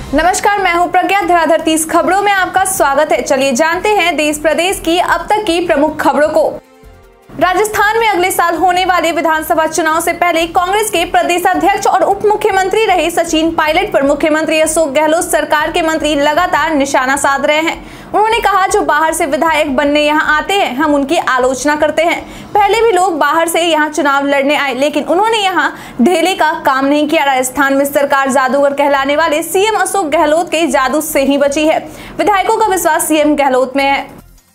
नमस्कार, मैं हूं प्रज्ञा। धराधर 30 खबरों में आपका स्वागत है। चलिए जानते हैं देश प्रदेश की अब तक की प्रमुख खबरों को। राजस्थान में अगले साल होने वाले विधानसभा चुनाव से पहले कांग्रेस के प्रदेशाध्यक्ष और उप मुख्यमंत्री रहे सचिन पायलट पर मुख्यमंत्री अशोक गहलोत सरकार के मंत्री लगातार निशाना साध रहे हैं। उन्होंने कहा, जो बाहर से विधायक बनने यहां आते हैं हम उनकी आलोचना करते हैं। पहले भी लोग बाहर से यहां चुनाव लड़ने आए, लेकिन उन्होंने यहां ढेले का काम नहीं किया। राजस्थान में सरकार जादूगर कहलाने वाले सीएम अशोक गहलोत के जादू से ही बची है। विधायकों का विश्वास सीएम गहलोत में है।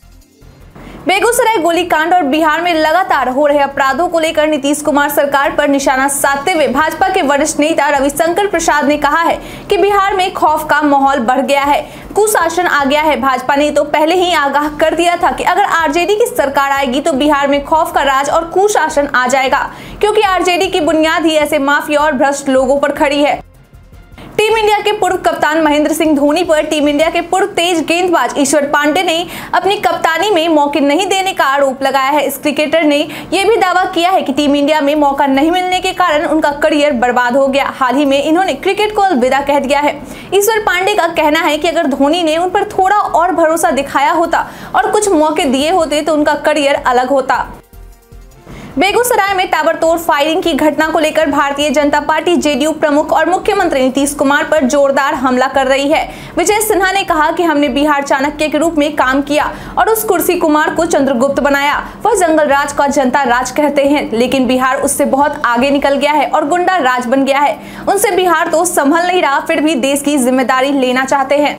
बेगूसराय गोलीकांड और बिहार में लगातार हो रहे अपराधों को लेकर नीतीश कुमार सरकार पर निशाना साधते हुए भाजपा के वरिष्ठ नेता रविशंकर प्रसाद ने कहा है कि बिहार में खौफ का माहौल बढ़ गया है, कुशासन आ गया है। भाजपा ने तो पहले ही आगाह कर दिया था कि अगर आरजेडी की सरकार आएगी तो बिहार में खौफ का राज और कुशासन आ जाएगा, क्योंकि आरजेडी की बुनियाद ही ऐसे माफिया और भ्रष्ट लोगों पर खड़ी है। टीम इंडिया के पूर्व कप्तान महेंद्र सिंह धोनी पर टीम इंडिया के पूर्व तेज गेंदबाज ईश्वर पांडे ने अपनी कप्तानी में मौके नहीं देने का आरोप लगाया है। इस क्रिकेटर ने यह भी दावा किया है कि टीम इंडिया में मौका नहीं मिलने के कारण उनका करियर बर्बाद हो गया। हाल ही में इन्होंने क्रिकेट को अलविदा कह दिया है। ईश्वर पांडे का कहना है कि अगर धोनी ने उन पर थोड़ा और भरोसा दिखाया होता और कुछ मौके दिए होते तो उनका करियर अलग होता। बेगूसराय में ताबड़तोड़ फायरिंग की घटना को लेकर भारतीय जनता पार्टी जेडीयू प्रमुख और मुख्यमंत्री नीतीश कुमार पर जोरदार हमला कर रही है। विजय सिन्हा ने कहा कि हमने बिहार चाणक्य के रूप में काम किया और उस कुर्सी कुमार को चंद्रगुप्त बनाया। वह जंगल राज का जनता राज कहते हैं, लेकिन बिहार उससे बहुत आगे निकल गया है और गुंडा राज बन गया है। उनसे बिहार तो संभल नहीं रहा, फिर भी देश की जिम्मेदारी लेना चाहते हैं।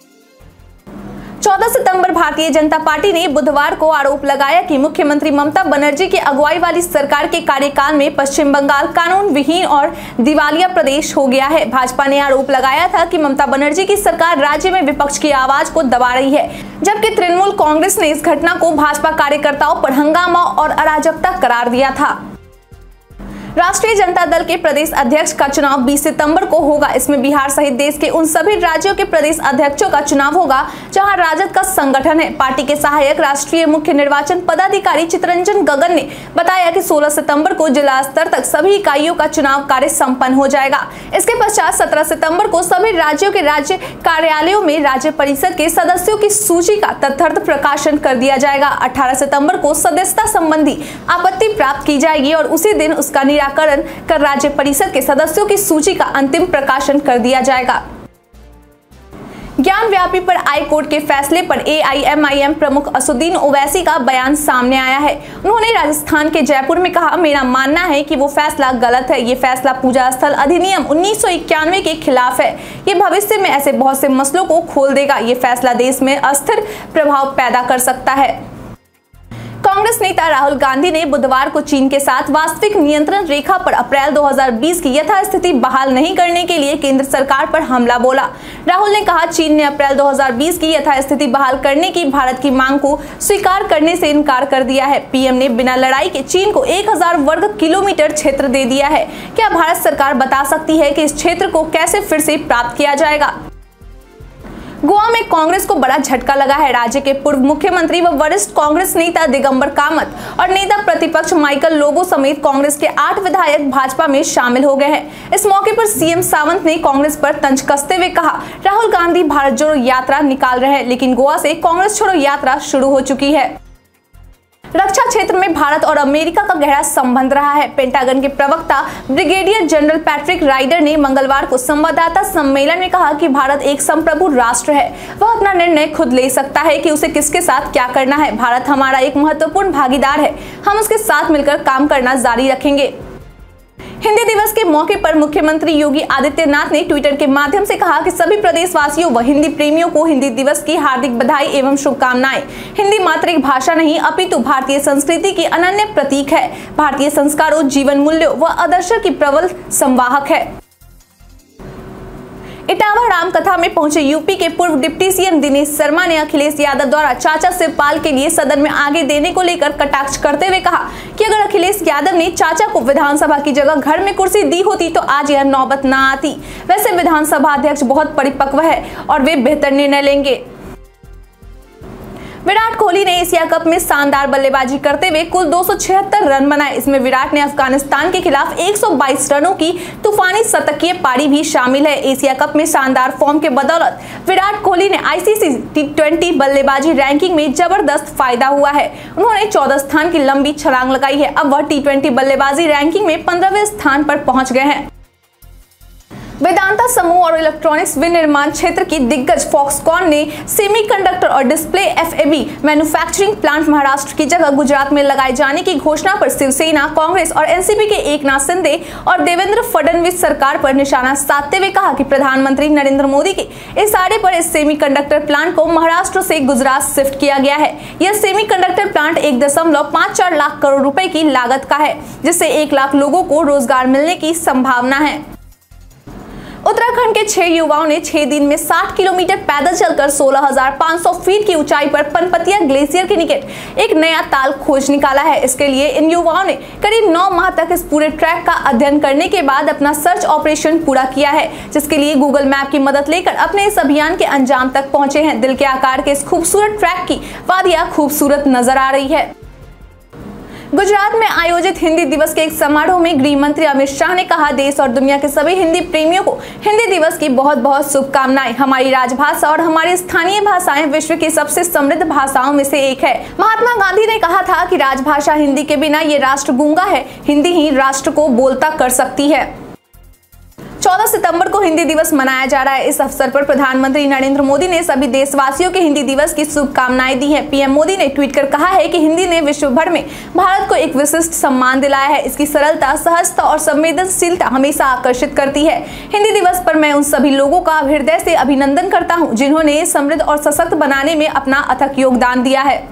14 सितंबर भारतीय जनता पार्टी ने बुधवार को आरोप लगाया कि मुख्यमंत्री ममता बनर्जी की अगुवाई वाली सरकार के कार्यकाल में पश्चिम बंगाल कानून विहीन और दिवालिया प्रदेश हो गया है। भाजपा ने आरोप लगाया था कि ममता बनर्जी की सरकार राज्य में विपक्ष की आवाज को दबा रही है, जबकि तृणमूल कांग्रेस ने इस घटना को भाजपा कार्यकर्ताओं पर हंगामा और अराजकता करार दिया था। राष्ट्रीय जनता दल के प्रदेश अध्यक्ष का चुनाव 20 सितंबर को होगा। इसमें बिहार सहित देश के उन सभी राज्यों के प्रदेश अध्यक्षों का चुनाव होगा जहां राजद का संगठन है। पार्टी के सहायक राष्ट्रीय मुख्य निर्वाचन पदाधिकारी चितरंजन गगन ने बताया कि 16 सितंबर को जिला स्तर तक सभी इकाइयों का चुनाव कार्य संपन्न हो जाएगा। इसके पश्चात 17 सितंबर को सभी राज्यों के राज्य कार्यालयों में राज्य परिषद के सदस्यों की सूची का तथ्यार्थ प्रकाशन कर दिया जाएगा। 18 सितंबर को सदस्यता संबंधी आपत्ति प्राप्त की जाएगी और उसी दिन उसका निराकरण कर राज्य परिषद के सदस्यों की सूची का अंतिम प्रकाशन कर दिया जाएगा। ज्ञान व्यापी पर हाई कोर्ट के फैसले पर एआईएमआईएम प्रमुख असदुद्दीन ओवैसी का बयान सामने आया है। उन्होंने राजस्थान के जयपुर में कहा, मेरा मानना है कि वो फैसला गलत है। ये फैसला पूजा स्थल अधिनियम 1991 के खिलाफ है। ये भविष्य में ऐसे बहुत से मसलों को खोल देगा। ये फैसला देश में अस्थिर प्रभाव पैदा कर सकता है। कांग्रेस नेता राहुल गांधी ने बुधवार को चीन के साथ वास्तविक नियंत्रण रेखा पर अप्रैल 2020 की यथास्थिति बहाल नहीं करने के लिए केंद्र सरकार पर हमला बोला। राहुल ने कहा, चीन ने अप्रैल 2020 की यथास्थिति बहाल करने की भारत की मांग को स्वीकार करने से इनकार कर दिया है। पीएम ने बिना लड़ाई के चीन को 1000 वर्ग किलोमीटर क्षेत्र दे दिया है। क्या भारत सरकार बता सकती है कि इस क्षेत्र को कैसे फिर से प्राप्त किया जाएगा? गोवा में कांग्रेस को बड़ा झटका लगा है। राज्य के पूर्व मुख्यमंत्री व वरिष्ठ कांग्रेस नेता दिगंबर कामत और नेता प्रतिपक्ष माइकल लोबो समेत कांग्रेस के 8 विधायक भाजपा में शामिल हो गए हैं। इस मौके पर सीएम सावंत ने कांग्रेस पर तंज कसते हुए कहा, राहुल गांधी भारत जोड़ो यात्रा निकाल रहे हैं, लेकिन गोवा से कांग्रेस छोड़ो यात्रा शुरू हो चुकी है। रक्षा क्षेत्र में भारत और अमेरिका का गहरा संबंध रहा है। पेंटागन के प्रवक्ता ब्रिगेडियर जनरल पैट्रिक राइडर ने मंगलवार को संवाददाता सम्मेलन में कहा कि भारत एक संप्रभु राष्ट्र है। वह अपना निर्णय खुद ले सकता है कि उसे किसके साथ क्या करना है। भारत हमारा एक महत्वपूर्ण भागीदार है। हम उसके साथ मिलकर काम करना जारी रखेंगे। हिंदी दिवस के मौके पर मुख्यमंत्री योगी आदित्यनाथ ने ट्विटर के माध्यम से कहा कि सभी प्रदेशवासियों व हिंदी प्रेमियों को हिंदी दिवस की हार्दिक बधाई एवं शुभकामनाएं। हिंदी मात्र एक भाषा नहीं अपितु भारतीय संस्कृति की अनन्य प्रतीक है। भारतीय संस्कारों, जीवन मूल्यों व आदर्शों की प्रबल संवाहक है। इटावा रामकथा में पहुंचे यूपी के पूर्व डिप्टी सीएम दिनेश शर्मा ने अखिलेश यादव द्वारा चाचा शिवपाल के लिए सदन में आगे देने को लेकर कटाक्ष करते हुए कहा कि अगर अखिलेश यादव ने चाचा को विधानसभा की जगह घर में कुर्सी दी होती तो आज यह नौबत न आती। वैसे विधानसभा अध्यक्ष बहुत परिपक्व है और वे बेहतर निर्णय लेंगे। विराट कोहली ने एशिया कप में शानदार बल्लेबाजी करते हुए कुल 276 रन बनाए। इसमें विराट ने अफगानिस्तान के खिलाफ 122 रनों की तूफानी शतकीय पारी भी शामिल है। एशिया कप में शानदार फॉर्म के बदौलत विराट कोहली ने आईसीसी T20 बल्लेबाजी रैंकिंग में जबरदस्त फायदा हुआ है। उन्होंने 14 स्थान की लंबी छलांग लगाई है। अब वह T20 बल्लेबाजी रैंकिंग में 15वें स्थान पर पहुंच गए हैं। वेदांता समूह और इलेक्ट्रॉनिक्स विनिर्माण क्षेत्र की दिग्गज फॉक्सकॉन ने सेमीकंडक्टर और display FAB manufacturing plant Maharashtra की जगह गुजरात में लगाए जाने की घोषणा पर शिवसेना, कांग्रेस और एनसीपी के एकनाथ शिंदे और देवेंद्र फडणवीस सरकार पर निशाना साधते हुए कहा कि प्रधानमंत्री नरेंद्र मोदी के इशारे पर इस सेमीकंडक्टर प्लांट को महाराष्ट्र से गुजरात शिफ्ट किया गया है। यह सेमीकंडक्टर प्लांट 1.54 लाख करोड़ रुपए की लागत का है, जिससे 1 लाख लोगों को रोजगार मिलने की संभावना है। उत्तराखंड के 6 युवाओं ने 6 दिन में 60 किलोमीटर पैदल चलकर 16,500 फीट की ऊंचाई पर पनपतिया ग्लेशियर के निकट एक नया ताल खोज निकाला है। इसके लिए इन युवाओं ने करीब 9 माह तक इस पूरे ट्रैक का अध्ययन करने के बाद अपना सर्च ऑपरेशन पूरा किया है, जिसके लिए गूगल मैप की मदद लेकर अपने इस अभियान के अंजाम तक पहुंचे हैं। दिल के आकार के इस खूबसूरत ट्रैक की वादियां खूबसूरत नजर आ रही है। गुजरात में आयोजित हिंदी दिवस के एक समारोह में गृह मंत्री अमित शाह ने कहा, देश और दुनिया के सभी हिंदी प्रेमियों को हिंदी दिवस की बहुत बहुत शुभकामनाएं। हमारी राजभाषा और हमारी स्थानीय भाषाएं विश्व की सबसे समृद्ध भाषाओं में से एक है। महात्मा गांधी ने कहा था कि राजभाषा हिंदी के बिना ये राष्ट्र गूंगा है, हिंदी ही राष्ट्र को बोलता कर सकती है। 14 सितंबर को हिंदी दिवस मनाया जा रहा है। इस अवसर पर प्रधानमंत्री नरेंद्र मोदी ने सभी देशवासियों के हिंदी दिवस की शुभकामनाएं दी हैं। पीएम मोदी ने ट्वीट कर कहा है कि हिंदी ने विश्व भर में भारत को एक विशिष्ट सम्मान दिलाया है। इसकी सरलता, सहजता और संवेदनशीलता हमेशा आकर्षित करती है। हिंदी दिवस पर मैं उन सभी लोगों का हृदय से अभिनंदन करता हूँ जिन्होंने समृद्ध और सशक्त बनाने में अपना अथक योगदान दिया है।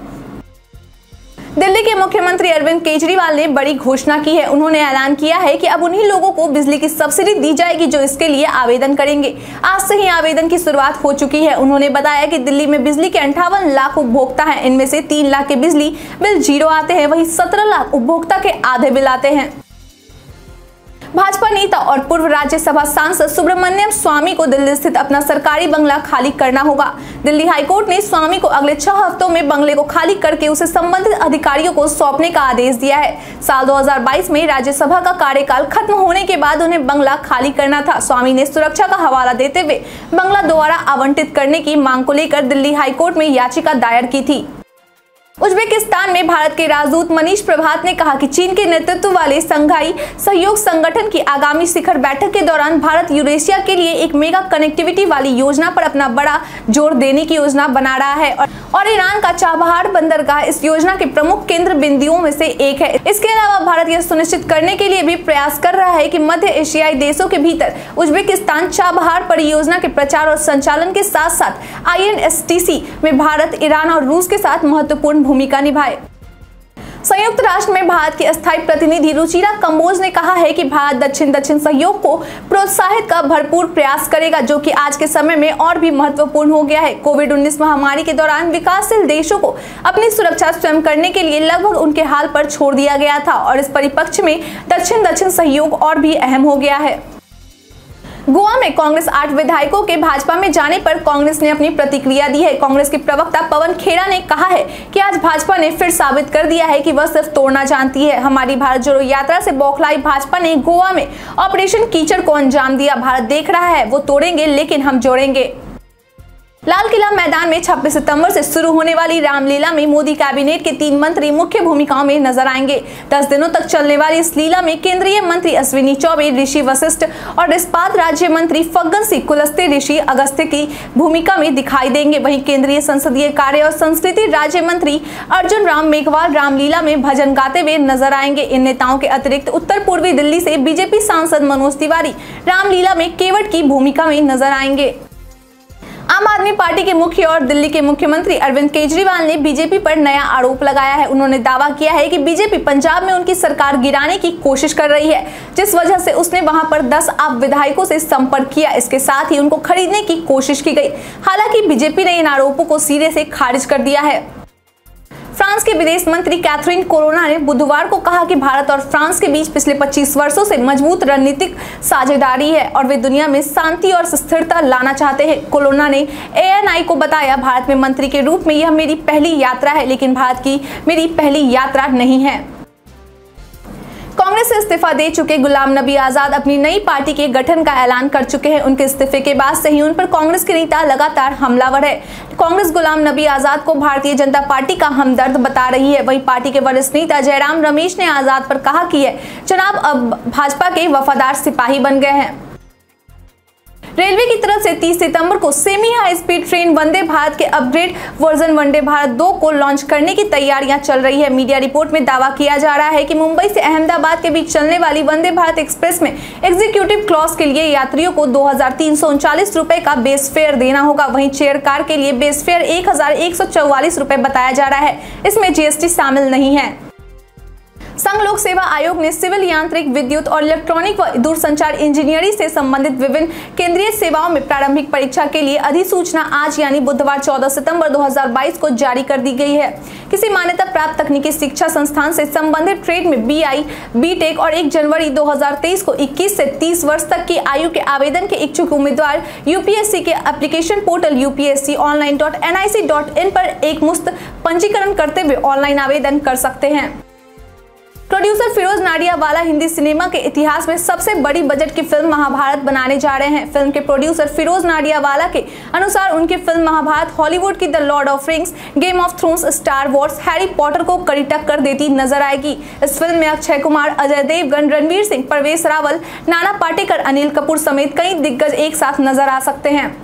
दिल्ली के मुख्यमंत्री अरविंद केजरीवाल ने बड़ी घोषणा की है। उन्होंने ऐलान किया है कि अब उन्हीं लोगों को बिजली की सब्सिडी दी जाएगी जो इसके लिए आवेदन करेंगे। आज से ही आवेदन की शुरुआत हो चुकी है। उन्होंने बताया कि दिल्ली में बिजली के 58 लाख उपभोक्ता हैं। इनमें से 3 लाख के बिजली बिल 0 आते हैं, वहीं 17 लाख उपभोक्ता के आधे बिल आते हैं। भाजपा नेता और पूर्व राज्यसभा सांसद सुब्रमण्यम स्वामी को दिल्ली स्थित अपना सरकारी बंगला खाली करना होगा। दिल्ली हाईकोर्ट ने स्वामी को अगले 6 हफ्तों में बंगले को खाली करके उसे संबंधित अधिकारियों को सौंपने का आदेश दिया है। साल 2022 में राज्यसभा का कार्यकाल खत्म होने के बाद उन्हें बंगला खाली करना था। स्वामी ने सुरक्षा का हवाला देते हुए बंगला दोबारा आवंटित करने की मांग को लेकर दिल्ली हाईकोर्ट में याचिका दायर की थी। उज्बेकिस्तान में भारत के राजदूत मनीष प्रभात ने कहा कि चीन के नेतृत्व वाले शंघाई सहयोग संगठन की आगामी शिखर बैठक के दौरान भारत यूरेशिया के लिए एक मेगा कनेक्टिविटी वाली योजना पर अपना बड़ा जोर देने की योजना बना रहा है और ईरान का चाबहार बंदरगाह इस योजना के प्रमुख केंद्र बिंदुओं में से एक है। इसके अलावा भारत यह सुनिश्चित करने के लिए भी प्रयास कर रहा है कि मध्य एशियाई देशों के भीतर उज्बेकिस्तान चाबहार परियोजना के प्रचार और संचालन के साथ साथ INSTC में भारत, ईरान और रूस के साथ महत्वपूर्ण भूमिका निभाए। संयुक्त राष्ट्र में भारत की अस्थायी प्रतिनिधि रुचिरा कंबोज ने कहा है कि भारत दक्षिण सहयोग को प्रोत्साहित का भरपूर प्रयास करेगा, जो कि आज के समय में और भी महत्वपूर्ण हो गया है। कोविड-19 महामारी के दौरान विकासशील देशों को अपनी सुरक्षा स्वयं करने के लिए लगभग उनके हाल पर छोड़ दिया गया था और इस परिप्रेक्ष्य में दक्षिण सहयोग और भी अहम हो गया है। गोवा में कांग्रेस 8 विधायकों के भाजपा में जाने पर कांग्रेस ने अपनी प्रतिक्रिया दी है। कांग्रेस के प्रवक्ता पवन खेड़ा ने कहा है कि आज भाजपा ने फिर साबित कर दिया है कि वह सिर्फ तोड़ना जानती है। हमारी भारत जोड़ो यात्रा से बौखलाई भाजपा ने गोवा में ऑपरेशन कीचड़ को अंजाम दिया। भारत देख रहा है, वो तोड़ेंगे लेकिन हम जोड़ेंगे। लाल किला मैदान में 26 सितंबर से शुरू होने वाली रामलीला में मोदी कैबिनेट के 3 मंत्री मुख्य भूमिकाओं में नजर आएंगे। 10 दिनों तक चलने वाली इस लीला में केंद्रीय मंत्री अश्विनी चौबे, ऋषि वशिष्ठ और इस्पात राज्य मंत्री फग्गन सिंह कुलस्ते ऋषि अगस्त्य की भूमिका में दिखाई देंगे। वहीं केंद्रीय संसदीय कार्य और संस्कृति राज्य मंत्री अर्जुन राम मेघवाल रामलीला में भजन गाते हुए नजर आएंगे। इन नेताओं के अतिरिक्त उत्तर पूर्वी दिल्ली से बीजेपी सांसद मनोज तिवारी रामलीला में केवट की भूमिका में नजर आएंगे। आम आदमी पार्टी के मुखिया और दिल्ली के मुख्यमंत्री अरविंद केजरीवाल ने बीजेपी पर नया आरोप लगाया है। उन्होंने दावा किया है कि बीजेपी पंजाब में उनकी सरकार गिराने की कोशिश कर रही है, जिस वजह से उसने वहां पर 10 आप विधायकों से संपर्क किया। इसके साथ ही उनको खरीदने की कोशिश की गई। हालांकि बीजेपी ने इन आरोपों को सिरे से खारिज कर दिया है। फ्रांस के विदेश मंत्री कैथरीन कोरोना ने बुधवार को कहा कि भारत और फ्रांस के बीच पिछले 25 वर्षों से मजबूत रणनीतिक साझेदारी है और वे दुनिया में शांति और स्थिरता लाना चाहते हैं। कोरोना ने ANI को बताया, भारत में मंत्री के रूप में यह मेरी पहली यात्रा है, लेकिन भारत की मेरी पहली यात्रा नहीं है। कांग्रेस से इस्तीफा दे चुके गुलाम नबी आजाद अपनी नई पार्टी के गठन का ऐलान कर चुके हैं। उनके इस्तीफे के बाद से ही उन पर कांग्रेस के नेता लगातार हमलावर है। कांग्रेस गुलाम नबी आजाद को भारतीय जनता पार्टी का हमदर्द बता रही है। वहीं पार्टी के वरिष्ठ नेता जयराम रमेश ने आजाद पर कहा कि जनाब अब भाजपा के वफादार सिपाही बन गए हैं। रेलवे की तरफ से 30 सितंबर को semi high speed train Vande Bharat के अपग्रेड वर्जन वंदे भारत 2 को लॉन्च करने की तैयारियां चल रही है। मीडिया रिपोर्ट में दावा किया जा रहा है कि मुंबई से अहमदाबाद के बीच चलने वाली वंदे भारत एक्सप्रेस में एग्जीक्यूटिव क्लास के लिए यात्रियों को 2339 रुपए का बेस फेयर देना होगा। वहीं चेयर कार के लिए बेस फेयर 1144 रुपए बताया जा रहा है। इसमें GST शामिल नहीं है। संघ लोक सेवा आयोग ने सिविल, यांत्रिक, विद्युत और इलेक्ट्रॉनिक व दूरसंचार इंजीनियरिंग से संबंधित विभिन्न केंद्रीय सेवाओं में प्रारंभिक परीक्षा के लिए अधिसूचना आज यानी बुधवार 14 सितंबर 2022 को जारी कर दी गई है। किसी मान्यता प्राप्त तकनीकी शिक्षा संस्थान से संबंधित ट्रेड में BI, BTech और 1 जनवरी 2023 को 21 से 30 वर्ष तक की आयु के आवेदन के इच्छुक उम्मीदवार UPSC के एप्लीकेशन पोर्टल upsconline.nic.in पर एक मुफ्त पंजीकरण करते हुए ऑनलाइन आवेदन कर सकते हैं। प्रोड्यूसर फिरोज नाडियावाला हिंदी सिनेमा के इतिहास में सबसे बड़ी बजट की फिल्म महाभारत बनाने जा रहे हैं। फिल्म के प्रोड्यूसर फिरोज नाडियावाला के अनुसार उनकी फिल्म महाभारत हॉलीवुड की the Lord of Rings, Game of Thrones, Star Wars, Harry Potter को कड़ी टक्कर देती नजर आएगी। इस फिल्म में अक्षय कुमार, अजय देवगन, रणवीर सिंह, परवेश रावल, नाना पाटेकर, अनिल कपूर समेत कई दिग्गज एक साथ नजर आ सकते हैं।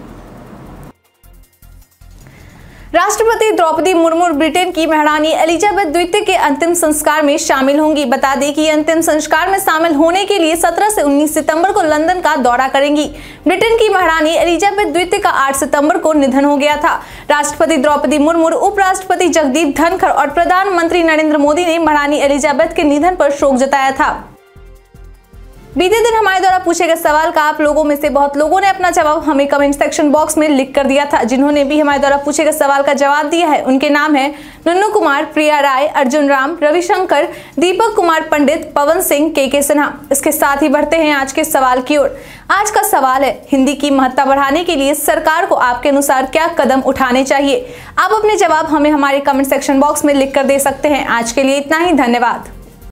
राष्ट्रपति द्रौपदी मुर्मू ब्रिटेन की महारानी एलिजाबेथ द्वितीय के अंतिम संस्कार में शामिल होंगी। बता दें कि अंतिम संस्कार में शामिल होने के लिए 17 से 19 सितंबर को लंदन का दौरा करेंगी। ब्रिटेन की महारानी एलिजाबेथ द्वितीय का 8 सितंबर को निधन हो गया था। राष्ट्रपति द्रौपदी मुर्मू, उपराष्ट्रपति जगदीप धनखड़ और प्रधानमंत्री नरेंद्र मोदी ने महारानी एलिजाबेथ के निधन पर शोक जताया था। बीते दिन हमारे द्वारा पूछे गए सवाल का आप लोगों में से बहुत लोगों ने अपना जवाब हमें कमेंट सेक्शन बॉक्स में लिख कर दिया था। जिन्होंने भी हमारे द्वारा पूछे गए सवाल का जवाब दिया है उनके नाम है नन्नू कुमार, प्रिया राय, अर्जुन राम, रविशंकर, दीपक कुमार पंडित, पवन सिंह, के सिन्हा। इसके साथ ही बढ़ते हैं आज के सवाल की ओर। आज का सवाल है, हिंदी की महत्ता बढ़ाने के लिए सरकार को आपके अनुसार क्या कदम उठाने चाहिए? आप अपने जवाब हमें हमारे कमेंट सेक्शन बॉक्स में लिख कर दे सकते हैं। आज के लिए इतना ही, धन्यवाद।